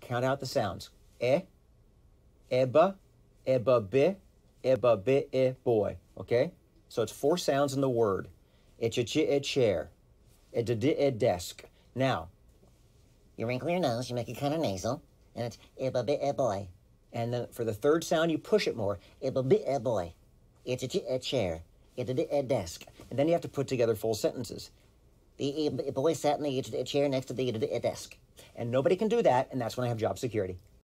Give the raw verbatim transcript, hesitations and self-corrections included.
count out the sounds. E, eba, eba bi, eba bi e boy. Okay? So it's four sounds in the word. It's a ch a chair. It's a a desk. Now, you wrinkle your nose, you make it kind of nasal, and it's eba bi e boy. And then for the third sound, you push it more. Eba bi e boy. It's a, ch a chair. It's a, a desk. And then you have to put together full sentences. The boy sat in the chair next to the desk. And nobody can do that, and that's when I have job security.